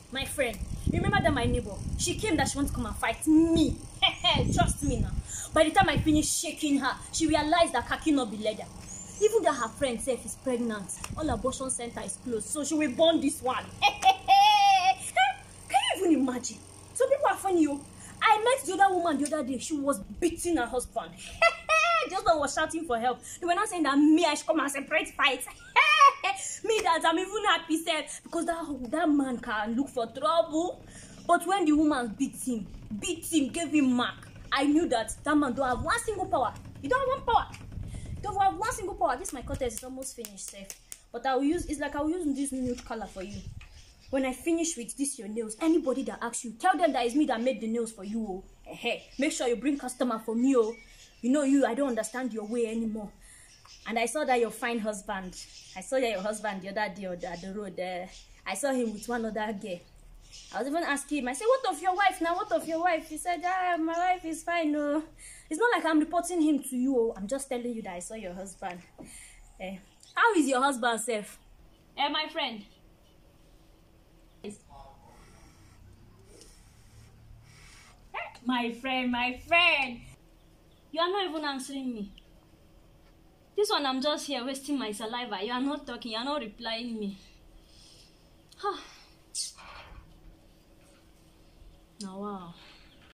My friend, remember that my neighbor, she came that she wanted to come and fight me. Trust me now. By the time I finished shaking her, she realized that khaki not be leather. Even that her friend self is pregnant. All abortion center is closed, so she will born this one. Can you even imagine? Some people are funny, yo. I met the other woman the other day. She was beating her husband. The husband was shouting for help. They were not saying that me, I should come and separate fight. Me, that I'm even happy, self, because that man can look for trouble. But when the woman beat him, gave him mark, I knew that man don't have one single power. He don't have one power. He don't have one single power. This my contest is almost finished, safe. But I will use, it's like I will use this nude color for you. When I finish with this your nails, anybody that asks you, tell them that it's me that made the nails for you. Oh. Hey, make sure you bring customer for me. Oh. You know I don't understand your way anymore. And I saw that your fine husband. I saw that your husband the other day at the road. I saw him with one other girl. I was even asking him, I said, what of your wife now? What of your wife? He said, my wife is fine. No. It's not like I'm reporting him to you. Oh. I'm just telling you that I saw your husband. How is your husband safe? My friend. My friend. You are not even answering me. This one, I'm just here wasting my saliva. You are not talking. You are not replying me. Now, wow.